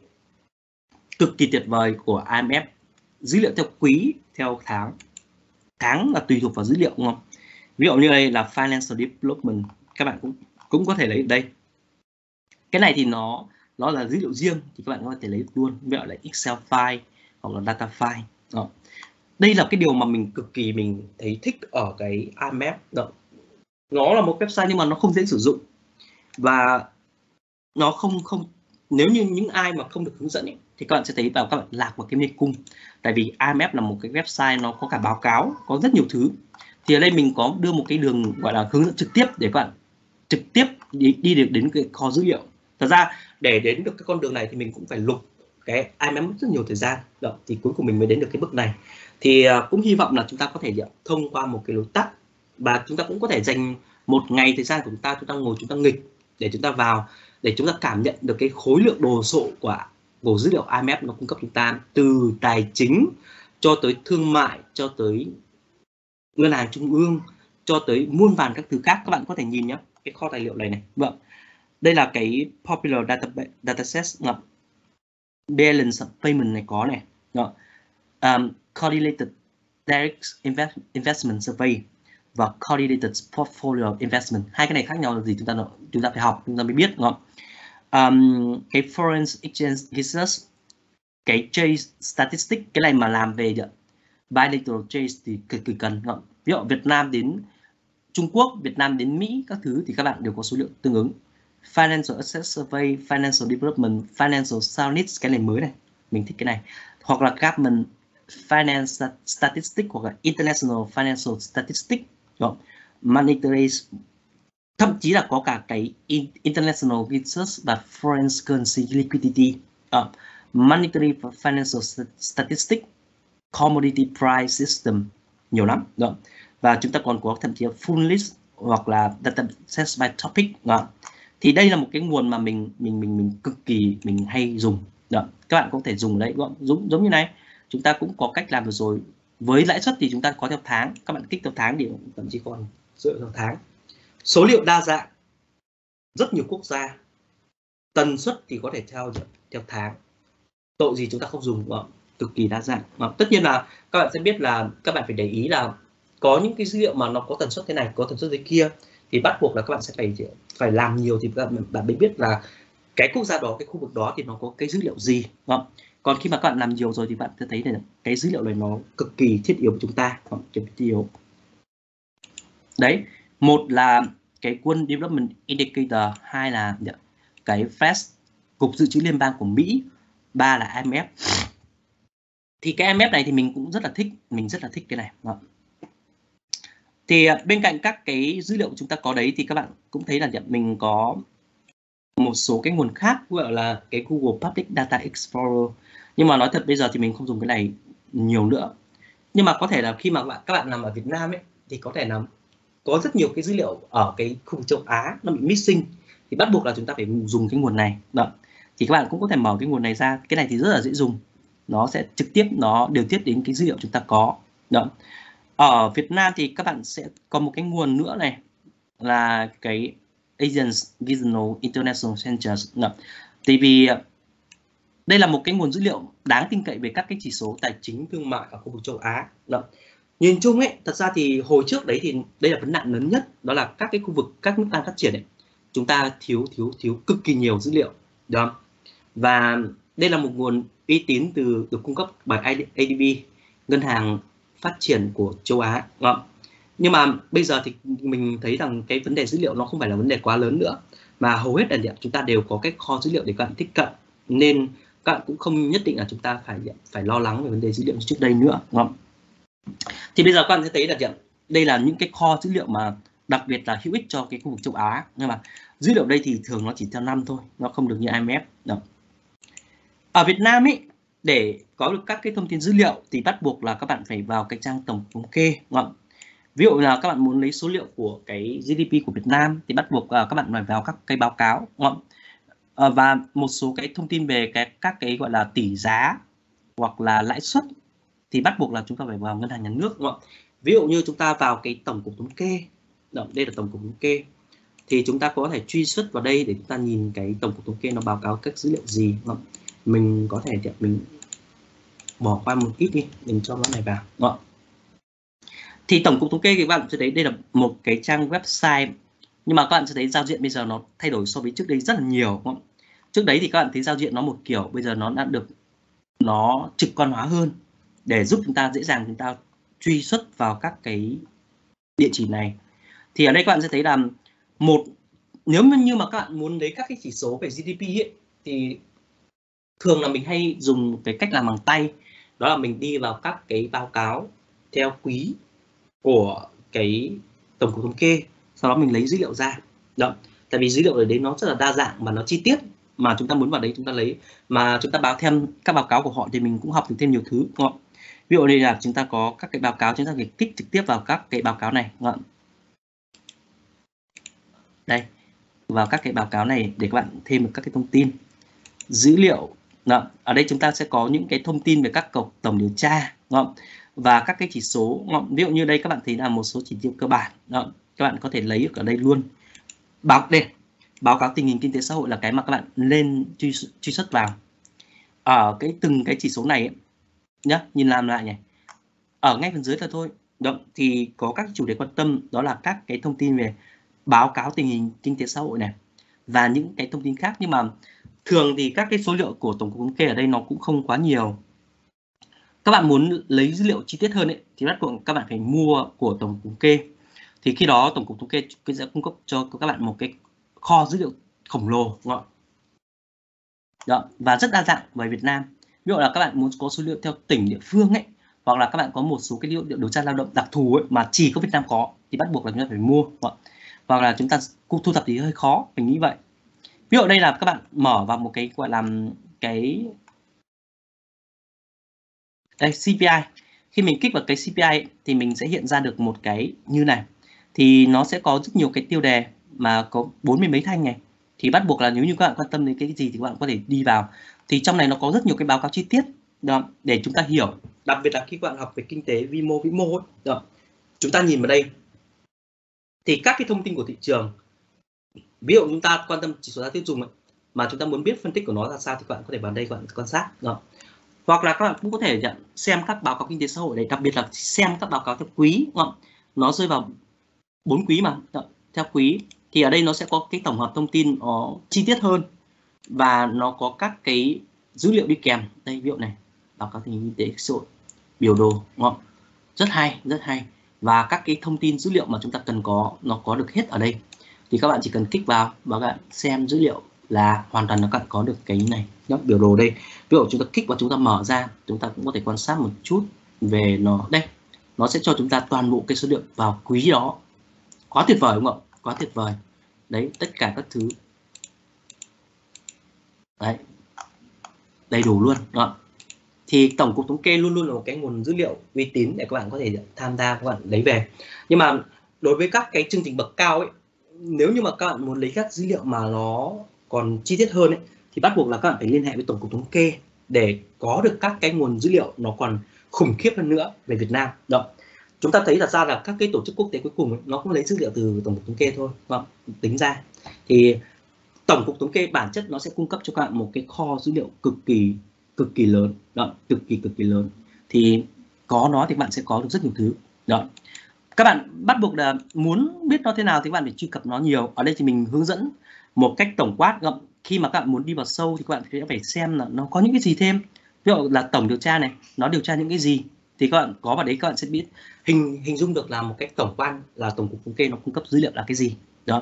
cực kỳ tuyệt vời của i em ép. Dữ liệu theo quý, theo tháng. Tháng là tùy thuộc vào dữ liệu, đúng không? Ví dụ như đây là financial development, các bạn cũng cũng có thể lấy ở đây. Cái này thì nó nó là dữ liệu riêng thì các bạn có thể lấy luôn, ví dụ là Excel file hoặc là data file. Đó. Đây là cái điều mà mình cực kỳ mình thấy thích ở cái i em ép. Đó. Nó là một website nhưng mà nó không dễ sử dụng, và nó không không nếu như những ai mà không được hướng dẫn ấy, thì các bạn sẽ thấy vào các bạn lạc vào cái mê cung. Tại vì i em ép là một cái website nó có cả báo cáo, có rất nhiều thứ. Thì ở đây mình có đưa một cái đường gọi là hướng dẫn trực tiếp để các bạn trực tiếp đi, đi được đến cái kho dữ liệu. Thật ra để đến được cái con đường này thì mình cũng phải lục cái i em ép mất rất nhiều thời gian. Đó, thì cuối cùng mình mới đến được cái bước này. Thì uh, cũng hy vọng là chúng ta có thể thông qua một cái lối tắt, và chúng ta cũng có thể dành một ngày thời gian của chúng ta, chúng ta ngồi chúng ta nghịch để chúng ta vào, để chúng ta cảm nhận được cái khối lượng đồ sộ của của dữ liệu i em ép nó cung cấp chúng ta, từ tài chính cho tới thương mại, cho tới ngân hàng trung ương, cho tới muôn vàn các thứ khác. Các bạn có thể nhìn nhé, cái kho tài liệu này này. Vâng, đây là cái popular data dataset ngập balance payment này có này. Đó. Um, correlated direct invest, investment survey và correlated portfolio investment. Hai cái này khác nhau là gì chúng ta chúng ta phải học, chúng ta mới biết, đúng không? Um, cái foreign exchange research, cái trade statistics, cái này mà làm về bilateral trade thì cực kỳ cần. Đúng không? Ví dụ Việt Nam đến Trung Quốc, Việt Nam đến Mỹ, các thứ thì các bạn đều có số liệu tương ứng. Financial Asset Survey, Financial Development, Financial Soundness, cái này mới này, mình thích cái này. Hoặc là Government Finance Statistics, hoặc là International Financial Statistics, Monetary, thậm chí là có cả cái International Research và Foreign Currency Liquidity, uh, Monetary Financial Statistics, Commodity Price System, nhiều lắm. Đó. Và chúng ta còn có thậm chí là full list hoặc là data set by topic. Đó. Thì đây là một cái nguồn mà mình mình mình mình cực kỳ mình hay dùng. Đó. Các bạn có thể dùng đấy, giống giống như này. Chúng ta cũng có cách làm được rồi. Với lãi suất thì chúng ta có theo tháng, các bạn kích theo tháng thì thậm chí còn dựa theo tháng. Số liệu đa dạng, rất nhiều quốc gia. Tần suất thì có thể theo theo tháng. Tội gì chúng ta không dùng. Đó. Cực kỳ đa dạng. Đó. Tất nhiên là các bạn sẽ biết là các bạn phải để ý là có những cái dữ liệu mà nó có tần suất thế này, có tần suất thế kia, thì bắt buộc là các bạn sẽ phải phải làm nhiều thì các bạn mới biết là cái quốc gia đó, cái khu vực đó thì nó có cái dữ liệu gì. Không? Còn khi mà các bạn làm nhiều rồi thì bạn sẽ thấy là cái dữ liệu này nó cực kỳ thiết yếu của chúng ta. Không? Thiết yếu. Đấy, một là cái World Development Indicator, hai là cái Fed, Cục Dự trữ Liên bang của Mỹ, ba là i em ép. Thì cái i em ép này thì mình cũng rất là thích, mình rất là thích cái này. Đó. Thì bên cạnh các cái dữ liệu chúng ta có đấy thì các bạn cũng thấy là mình có một số cái nguồn khác, gọi là cái Google Public Data Explorer. Nhưng mà nói thật bây giờ thì mình không dùng cái này nhiều nữa. Nhưng mà có thể là khi mà các bạn, các bạn nằm ở Việt Nam ấy thì có thể là có rất nhiều cái dữ liệu ở cái khu vực châu Á nó bị missing, thì bắt buộc là chúng ta phải dùng cái nguồn này. Đó. Thì các bạn cũng có thể mở cái nguồn này ra. Cái này thì rất là dễ dùng. Nó sẽ trực tiếp nó điều tiết đến cái dữ liệu chúng ta có. Đó. Ở Việt Nam thì các bạn sẽ có một cái nguồn nữa này là cái Asians Regional International Centers. Tại vì đây là một cái nguồn dữ liệu đáng tin cậy về các cái chỉ số tài chính thương mại ở khu vực châu Á. Đó. Nhìn chung ấy, thật ra thì hồi trước đấy thì đây là vấn nạn lớn nhất, đó là các cái khu vực, các nước đang phát triển ấy, chúng ta thiếu thiếu thiếu cực kỳ nhiều dữ liệu. Đó. Và đây là một nguồn uy tín từ được cung cấp bởi a đê bê, ngân hàng phát triển của châu Á. Đó. Nhưng mà bây giờ thì mình thấy rằng cái vấn đề dữ liệu nó không phải là vấn đề quá lớn nữa, mà hầu hết là chúng ta đều có cái kho dữ liệu để các bạn tiếp cận, nên các bạn cũng không nhất định là chúng ta phải phải lo lắng về vấn đề dữ liệu như trước đây nữa. Đúng không? Thì bây giờ các bạn sẽ thấy là đây là những cái kho dữ liệu mà đặc biệt là hữu ích cho cái khu vực châu Á. Nhưng mà dữ liệu đây thì thường nó chỉ theo năm thôi, nó không được như i em ép. Đó. Ở Việt Nam ấy, để có được các cái thông tin dữ liệu thì bắt buộc là các bạn phải vào cái trang tổng thống kê. Đúng không? Ví dụ là các bạn muốn lấy số liệu của cái giê đê pê của Việt Nam thì bắt buộc uh, các bạn phải vào các cái báo cáo. Đúng không? Uh, và một số cái thông tin về cái các cái gọi là tỷ giá hoặc là lãi suất thì bắt buộc là chúng ta phải vào ngân hàng nhà nước. Đúng không? Ví dụ như chúng ta vào cái tổng cục thống kê, đó, đây là tổng cục thống kê, thì chúng ta có thể truy xuất vào đây để chúng ta nhìn cái tổng cục thống kê nó báo cáo các dữ liệu gì. Đúng không? Mình có thể mình bỏ qua một ít đi, mình cho nó này vào. Đúng không? Thì tổng cục thống kê thì các bạn sẽ thấy đây là một cái trang website, nhưng mà các bạn sẽ thấy giao diện bây giờ nó thay đổi so với trước đây rất là nhiều. Đúng không? Trước đấy thì các bạn thấy giao diện nó một kiểu, bây giờ nó đã được nó trực quan hóa hơn để giúp chúng ta dễ dàng chúng ta truy xuất vào các cái địa chỉ này. Thì ở đây các bạn sẽ thấy là một, nếu như mà các bạn muốn lấy các cái chỉ số về giê đê pê ấy, thì thường là mình hay dùng cái cách làm bằng tay, đó là mình đi vào các cái báo cáo theo quý của cái tổng cục thống kê, sau đó mình lấy dữ liệu ra. Đó. Tại vì dữ liệu ở đấy nó rất là đa dạng và nó chi tiết, mà chúng ta muốn vào đấy chúng ta lấy, mà chúng ta báo thêm các báo cáo của họ thì mình cũng học được thêm nhiều thứ. Đúng không? Ví dụ đây là chúng ta có các cái báo cáo, chúng ta phải kích trực tiếp vào các cái báo cáo này. Đúng không? Đây, vào các cái báo cáo này để các bạn thêm được các cái thông tin dữ liệu. Đó. Ở đây chúng ta sẽ có những cái thông tin về các cuộc tổng điều tra. Đúng không? Và các cái chỉ số. Đúng không? Ví dụ như đây các bạn thấy là một số chỉ tiêu cơ bản. Đó. Các bạn có thể lấy ở đây luôn. Báo đây, báo cáo tình hình kinh tế xã hội là cái mà các bạn lên truy, truy xuất vào. Ở cái từng cái chỉ số này ấy, nhá, nhìn làm lại nhỉ. Ở ngay phần dưới là thôi. Đó, thì có các chủ đề quan tâm, đó là các cái thông tin về báo cáo tình hình kinh tế xã hội này và những cái thông tin khác, nhưng mà thường thì các cái số liệu của tổng cục thống kê ở đây nó cũng không quá nhiều. Các bạn muốn lấy dữ liệu chi tiết hơn ấy, thì bắt buộc các bạn phải mua của tổng cục thống kê. Thì khi đó tổng cục thống kê sẽ cung cấp cho các bạn một cái kho dữ liệu khổng lồ. Đúng không? Đó, và rất đa dạng về Việt Nam. Ví dụ là các bạn muốn có số liệu theo tỉnh địa phương ấy, hoặc là các bạn có một số cái liệu điều tra lao động đặc thù ấy, mà chỉ có Việt Nam có, thì bắt buộc là chúng ta phải mua. Hoặc là chúng ta thu thập thì hơi khó, mình nghĩ vậy. Ví dụ đây là các bạn mở vào một cái gọi là cái đây, xê pê i. Khi mình kích vào cái xê pê i ấy, thì mình sẽ hiện ra được một cái như này. Thì nó sẽ có rất nhiều cái tiêu đề mà có bốn mươi mấy thanh này. Thì bắt buộc là nếu như các bạn quan tâm đến cái gì thì các bạn có thể đi vào. Thì trong này nó có rất nhiều cái báo cáo chi tiết đó, để chúng ta hiểu. Đặc biệt là khi các bạn học về kinh tế vi mô vĩ mô ấy, đó. Chúng ta nhìn vào đây thì các cái thông tin của thị trường, ví dụ chúng ta quan tâm chỉ số giá tiêu dùng ấy, mà chúng ta muốn biết phân tích của nó là sao thì các bạn có thể vào đây các bạn quan sát. Đó. Hoặc là các bạn cũng có thể xem các báo cáo kinh tế xã hội này, đặc biệt là xem các báo cáo theo quý. Đúng không? Nó rơi vào bốn quý mà. Đó. Theo quý thì ở đây nó sẽ có cái tổng hợp thông tin nó chi tiết hơn và nó có các cái dữ liệu đi kèm. Đây ví dụ này, báo cáo tình hình kinh tế xã hội, biểu đồ. Đúng không? Rất hay, rất hay. Và các cái thông tin dữ liệu mà chúng ta cần có nó có được hết ở đây. Thì các bạn chỉ cần kích vào và các bạn xem dữ liệu là hoàn toàn là các bạn có được cái này. Đó, biểu đồ đây. Ví dụ chúng ta kích vào, chúng ta mở ra, chúng ta cũng có thể quan sát một chút về nó. Đây, nó sẽ cho chúng ta toàn bộ cái số liệu vào quý đó. Quá tuyệt vời đúng không ạ? Quá tuyệt vời. Đấy, tất cả các thứ. Đấy. Đầy đủ luôn, đúng không? Thì Tổng cục Thống kê luôn luôn là một cái nguồn dữ liệu uy tín để các bạn có thể tham gia, các bạn lấy về. Nhưng mà đối với các cái chương trình bậc cao ấy, nếu như mà các bạn muốn lấy các dữ liệu mà nó còn chi tiết hơn ấy, thì bắt buộc là các bạn phải liên hệ với Tổng cục Thống kê để có được các cái nguồn dữ liệu nó còn khủng khiếp hơn nữa về Việt Nam. Đó. Chúng ta thấy thật ra là các cái tổ chức quốc tế cuối cùng ấy, nó cũng lấy dữ liệu từ Tổng cục Thống kê thôi, đúng không? Tính ra thì Tổng cục Thống kê bản chất nó sẽ cung cấp cho các bạn một cái kho dữ liệu cực kỳ cực kỳ lớn, đó, cực kỳ cực kỳ lớn. Thì có nó thì bạn sẽ có được rất nhiều thứ. Đó. Các bạn bắt buộc là muốn biết nó thế nào thì các bạn phải truy cập nó nhiều. Ở đây thì mình hướng dẫn một cách tổng quát. Khi mà các bạn muốn đi vào sâu thì các bạn sẽ phải xem là nó có những cái gì thêm. Ví dụ là tổng điều tra này, nó điều tra những cái gì thì các bạn có vào đấy, các bạn sẽ biết hình hình dung được là một cách tổng quan là Tổng cục Thống kê nó cung cấp dữ liệu là cái gì. Đó.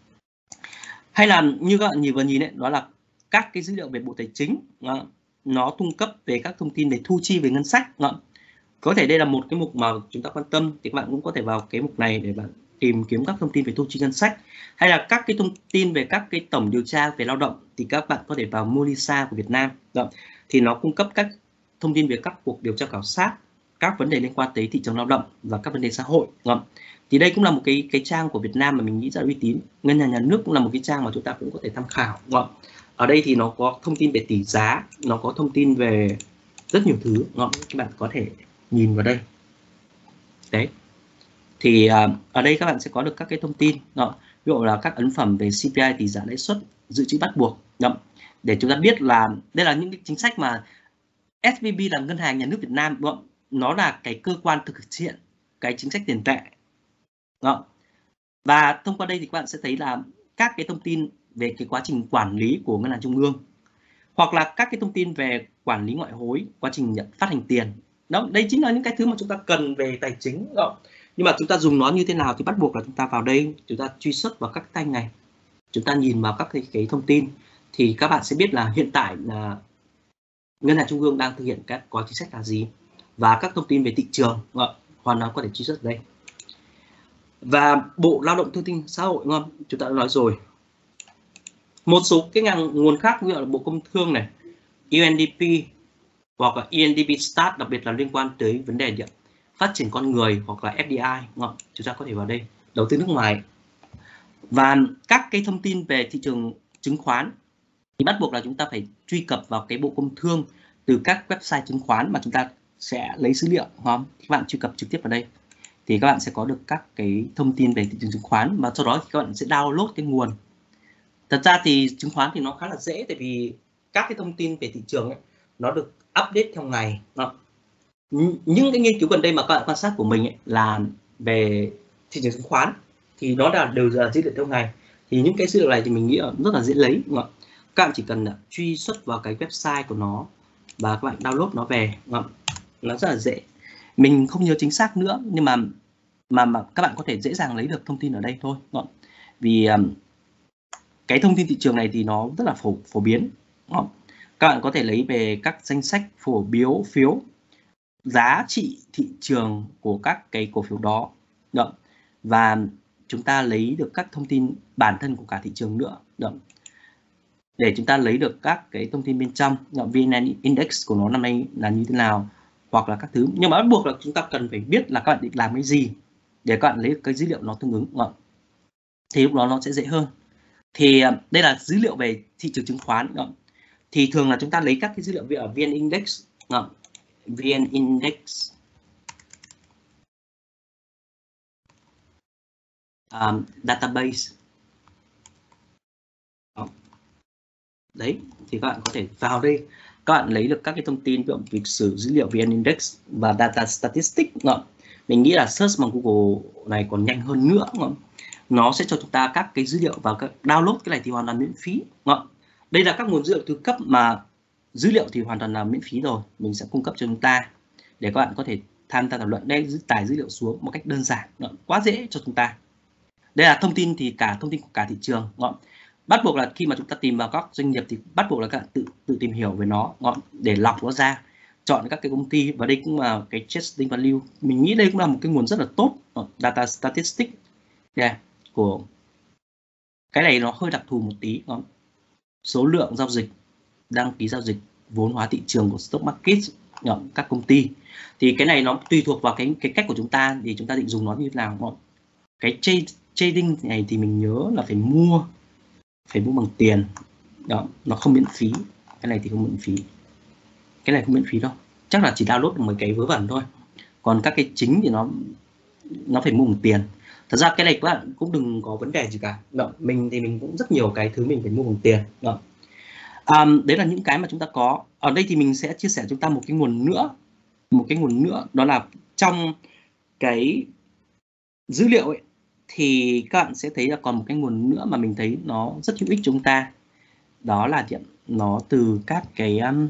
Hay là như các bạn nhìn vừa nhìn đấy, đó là các cái dữ liệu về Bộ Tài chính, đó, nó cung cấp về các thông tin về thu chi về ngân sách. Đó. Có thể đây là một cái mục mà chúng ta quan tâm thì các bạn cũng có thể vào cái mục này để bạn tìm kiếm các thông tin về thu chi ngân sách, hay là các cái thông tin về các cái tổng điều tra về lao động thì các bạn có thể vào Molisa của Việt Nam. Đó. Thì nó cung cấp các thông tin về các cuộc điều tra khảo sát, các vấn đề liên quan tới thị trường lao động và các vấn đề xã hội. Đó. Thì đây cũng là một cái cái trang của Việt Nam mà mình nghĩ rất là uy tín. Ngân hàng Nhà nước cũng là một cái trang mà chúng ta cũng có thể tham khảo. Đó. Ở đây thì nó có thông tin về tỷ giá, nó có thông tin về rất nhiều thứ. Đó. Các bạn có thể nhìn vào đây. Đấy. Thì uh, ở đây các bạn sẽ có được các cái thông tin. Đó. Ví dụ là các ấn phẩm về xê pê i, tỷ giá, lãi suất, dự trữ bắt buộc. Đó. Để chúng ta biết là đây là những cái chính sách mà ét vê bê là Ngân hàng Nhà nước Việt Nam. Đó. Nó là cái cơ quan thực hiện cái chính sách tiền tệ. Đó. Và thông qua đây thì các bạn sẽ thấy là các cái thông tin về cái quá trình quản lý của Ngân hàng Trung ương, hoặc là các cái thông tin về quản lý ngoại hối, quá trình nhận phát hành tiền. Đó, đây chính là những cái thứ mà chúng ta cần về tài chính. Đó. Nhưng mà chúng ta dùng nó như thế nào thì bắt buộc là chúng ta vào đây, chúng ta truy xuất vào các thanh này, chúng ta nhìn vào các cái, cái thông tin thì các bạn sẽ biết là hiện tại là Ngân hàng Trung ương đang thực hiện các gói chính sách là gì, và các thông tin về thị trường. Đó, hoàn toàn có thể truy xuất đây. Và Bộ Lao động Thương binh Xã hội, đúng không? Chúng ta đã nói rồi. Một số cái ngành nguồn khác như là Bộ Công Thương này, u en đê pê hoặc là u en đê pê Start, đặc biệt là liên quan tới vấn đề phát triển con người, hoặc là ép đê i, đúng không? Chúng ta có thể vào đây, đầu tư nước ngoài. Và các cái thông tin về thị trường chứng khoán thì bắt buộc là chúng ta phải truy cập vào cái Bộ Công Thương từ các website chứng khoán mà chúng ta sẽ lấy dữ liệu, đúng không? Các bạn truy cập trực tiếp vào đây thì các bạn sẽ có được các cái thông tin về thị trường chứng khoán, và sau đó thì các bạn sẽ download cái nguồn. Thật ra thì chứng khoán thì nó khá là dễ, tại vì các cái thông tin về thị trường ấy, nó được update theo ngày. Đó. Những cái nghiên cứu gần đây mà các bạn quan sát của mình ấy, là về thị trường chứng khoán thì nó là đều là dữ liệu theo ngày. Thì những cái dữ liệu này thì mình nghĩ là rất là dễ lấy. Đúng không? Các bạn chỉ cần truy xuất vào cái website của nó và các bạn download nó về. Đúng không? Nó rất là dễ. Mình không nhớ chính xác nữa, nhưng mà mà, mà các bạn có thể dễ dàng lấy được thông tin ở đây thôi. Đúng không? Vì um, cái thông tin thị trường này thì nó rất là phổ phổ biến. Đúng không? Các bạn có thể lấy về các danh sách phổ biếu phiếu, giá trị thị trường của các cái cổ phiếu đó. Đúng. Và chúng ta lấy được các thông tin bản thân của cả thị trường nữa. Đúng. Để chúng ta lấy được các cái thông tin bên trong, vê en Index của nó năm nay là như thế nào, hoặc là các thứ. Nhưng mà bắt buộc là chúng ta cần phải biết là các bạn định làm cái gì để các bạn lấy được cái dữ liệu nó tương ứng. Đúng. Thì lúc đó nó sẽ dễ hơn. Thì đây là dữ liệu về thị trường chứng khoán. Đúng. Thì thường là chúng ta lấy các cái dữ liệu về ở vê en Index. Đúng. vê en Index um, database. Đó. Đấy, thì các bạn có thể vào đây, các bạn lấy được các cái thông tin về lịch sử dữ liệu vê en Index và Data Statistics. Đó. Mình nghĩ là search bằng Google này còn nhanh hơn nữa. Đó. Nó sẽ cho chúng ta các cái dữ liệu và các download cái này thì hoàn toàn miễn phí. Đó. Đây là các nguồn dữ liệu thứ cấp mà dữ liệu thì hoàn toàn là miễn phí rồi, mình sẽ cung cấp cho chúng ta để các bạn có thể tham gia thảo luận. Đây, tải dữ liệu xuống một cách đơn giản, quá dễ cho chúng ta. Đây là thông tin thì cả thông tin của cả thị trường. Bắt buộc là khi mà chúng ta tìm vào các doanh nghiệp thì bắt buộc là các bạn tự tự tìm hiểu về nó để lọc nó ra. chọn các cái công ty, và đây cũng là cái testing value. Mình nghĩ đây cũng là một cái nguồn rất là tốt, data statistics yeah, của cái này nó hơi đặc thù một tí, đó. Số lượng giao dịch, đăng ký giao dịch, vốn hóa thị trường của stock market, các công ty. Thì cái này nó tùy thuộc vào cái cái cách của chúng ta thì chúng ta định dùng nó như thế nào. Cái trading này thì mình nhớ là phải mua phải mua bằng tiền đó, nó không miễn phí. Cái này thì không miễn phí, cái này không miễn phí đâu, chắc là chỉ download được mấy cái vớ vẩn thôi, còn các cái chính thì nó nó phải mua bằng tiền. Thật ra cái này các bạn cũng đừng có vấn đề gì cả đó. Mình thì mình cũng rất nhiều cái thứ mình phải mua bằng tiền đó. À, đấy là những cái mà chúng ta có. Ở đây thì mình sẽ chia sẻ chúng ta một cái nguồn nữa, một cái nguồn nữa đó là trong cái dữ liệu ấy, thì các bạn sẽ thấy là còn một cái nguồn nữa mà mình thấy nó rất hữu ích cho chúng ta, đó là nó từ các cái um,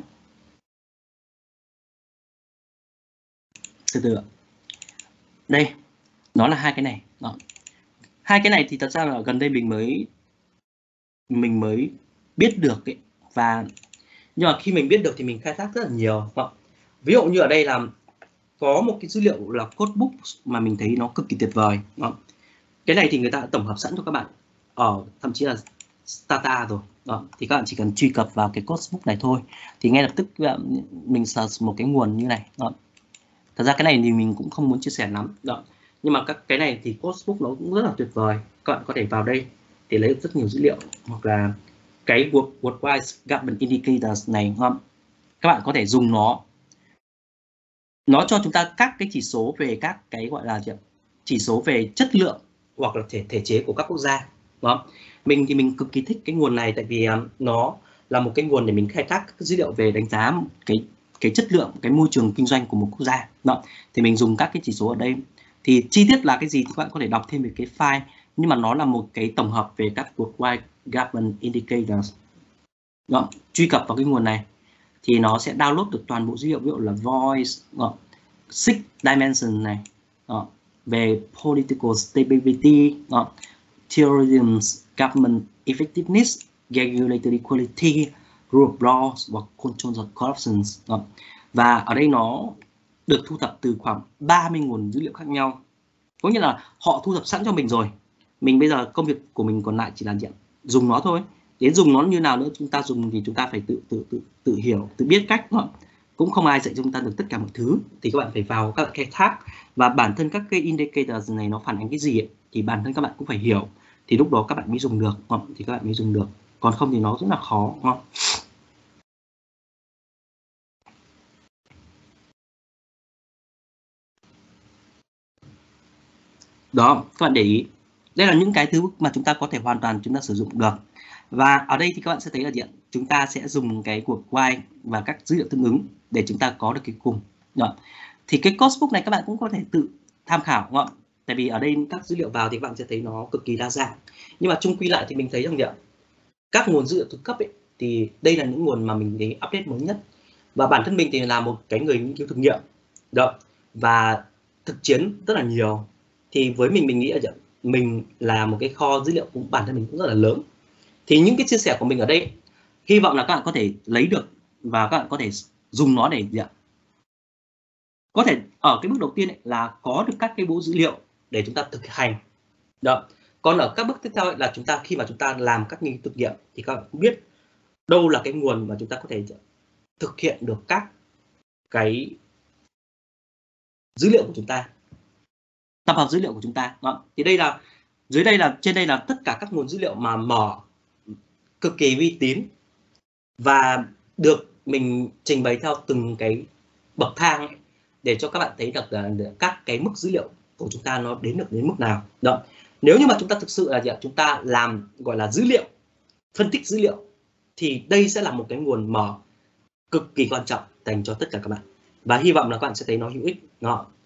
từ từ đây, nó là hai cái này đó. Hai cái này thì thật ra là gần đây mình mới mình mới biết được ấy, và nhưng mà khi mình biết được thì mình khai thác rất là nhiều đó. Ví dụ như ở đây là có một cái dữ liệu là codebook mà mình thấy nó cực kỳ tuyệt vời đó. Cái này thì người ta đã tổng hợp sẵn cho các bạn ở thậm chí là Stata rồi đó. Thì các bạn chỉ cần truy cập vào cái codebook này thôi thì ngay lập tức mình search một cái nguồn như này đó. Thật ra cái này thì mình cũng không muốn chia sẻ lắm đó, nhưng mà các cái này thì codebook nó cũng rất là tuyệt vời. Các bạn có thể vào đây để lấy được rất nhiều dữ liệu, hoặc là cái Worldwide Government Indicators này không? Các bạn có thể dùng nó nó cho chúng ta các cái chỉ số về các cái gọi là chỉ số về chất lượng hoặc là thể thể chế của các quốc gia đó. Mình thì mình cực kỳ thích cái nguồn này, tại vì um, nó là một cái nguồn để mình khai thác các dữ liệu về đánh giá cái cái chất lượng, cái môi trường kinh doanh của một quốc gia đó. Thì mình dùng các cái chỉ số ở đây, thì chi tiết là cái gì thì các bạn có thể đọc thêm về cái file, nhưng mà nó là một cái tổng hợp về các Worldwide Government Indicators đó. Truy cập vào cái nguồn này thì nó sẽ download được toàn bộ dữ liệu, ví dụ là voice đó, six dimension này đó, về political stability đó, terrorism, government effectiveness, regulatory quality, rule of law và control of corruption đó. Và ở đây nó được thu thập từ khoảng ba mươi nguồn dữ liệu khác nhau, có nghĩa là họ thu thập sẵn cho mình rồi, mình bây giờ công việc của mình còn lại chỉ là dùng nó thôi. Đến dùng nó như nào nữa chúng ta dùng thì chúng ta phải tự tự tự tự hiểu, tự biết cách đó. Cũng không ai dạy cho chúng ta được tất cả mọi thứ, thì các bạn phải vào các khai thác, và bản thân các cái indicators này nó phản ánh cái gì ấy, thì bản thân các bạn cũng phải hiểu, thì lúc đó các bạn mới dùng được, thì các bạn mới dùng được, còn không thì nó rất là khó, đúng không? Đó, các bạn để ý, đây là những cái thứ mà chúng ta có thể hoàn toàn chúng ta sử dụng được. Và ở đây thì các bạn sẽ thấy là gì ạ? Chúng ta sẽ dùng cái cuộc quay và các dữ liệu tương ứng để chúng ta có được cái cùng. Đó. Thì cái codebook này các bạn cũng có thể tự tham khảo, đúng không? Tại vì ở đây các dữ liệu vào thì các bạn sẽ thấy nó cực kỳ đa dạng. Nhưng mà chung quy lại thì mình thấy rằng gì ạ? Các nguồn dữ liệu từ cấp ấy, thì đây là những nguồn mà mình thấy update mới nhất. Và bản thân mình thì là một cái người nghiên cứu thực nghiệm. Đó. Và thực chiến rất là nhiều. Thì với mình mình nghĩ là mình là một cái kho dữ liệu cũng bản thân mình cũng rất là lớn. Thì những cái chia sẻ của mình ở đây hy vọng là các bạn có thể lấy được và các bạn có thể dùng nó để gì ạ? Có thể ở cái bước đầu tiên ấy, là có được các cái bộ dữ liệu để chúng ta thực hành. Đó. Còn ở các bước tiếp theo ấy, là chúng ta khi mà chúng ta làm các nghiên cứu thực nghiệm thì các bạn cũng biết đâu là cái nguồn mà chúng ta có thể thực hiện được các cái dữ liệu của chúng ta, tập hợp dữ liệu của chúng ta. Đó. Thì đây là dưới đây là trên đây là tất cả các nguồn dữ liệu mà mở cực kỳ uy tín và được mình trình bày theo từng cái bậc thang ấy, để cho các bạn thấy được là các cái mức dữ liệu của chúng ta nó đến được đến mức nào. Đó. Nếu như mà chúng ta thực sự là gì ạ? Chúng ta làm gọi là dữ liệu, phân tích dữ liệu, thì đây sẽ là một cái nguồn mở cực kỳ quan trọng dành cho tất cả các bạn. Và hy vọng là các bạn sẽ thấy nó hữu ích. Đó.